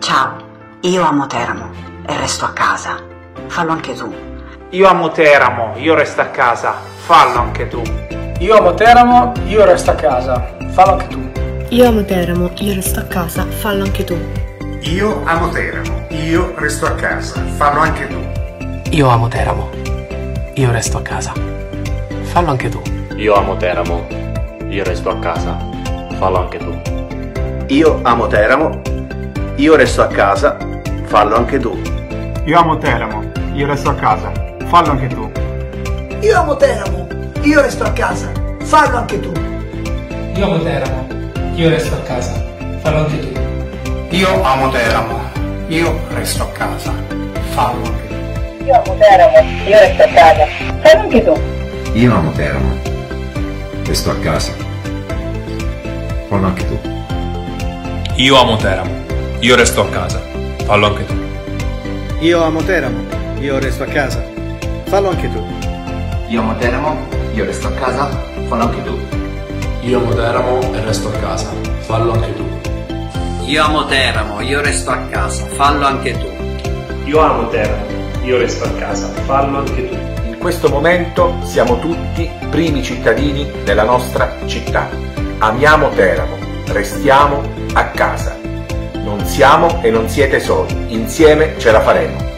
Ciao, io amo Teramo e resto a casa. Fallo anche tu. Io amo Teramo, io resto a casa. Fallo anche tu. Io amo Teramo, io resto a casa. Fallo anche tu. Io amo Teramo, io resto a casa. Fallo anche tu. Io amo Teramo, io resto a casa. Fallo anche tu. Io amo Teramo, io resto a casa. Fallo anche tu. Io amo Teramo, io resto a casa. Fallo anche tu. Io amo Teramo, io resto a casa. Fallo anche tu. Io amo Teramo, io resto a casa. Fallo anche tu. Io amo Teramo, io resto a casa. Fallo anche tu. Io amo Teramo, io resto a casa. Fallo anche tu. Io amo Teramo, io resto a casa. Fallo anche tu. Io amo Teramo, io resto a casa. Fallo anche tu. Io amo Teramo, resto a casa. Fallo anche tu. Io amo Teramo, io resto a casa. Fallo anche tu. Io amo Teramo, io resto a casa. Fallo anche tu. Io amo Teramo, io resto a casa. Fallo anche tu. Io amo Teramo e resto a casa. Fallo anche tu. Io amo Teramo, io resto a casa. Fallo anche tu. Io amo Teramo, io resto a casa. Fallo anche tu. In questo momento siamo tutti primi cittadini della nostra città. Amiamo Teramo, restiamo a casa. Non siamo e non siete soli, insieme ce la faremo.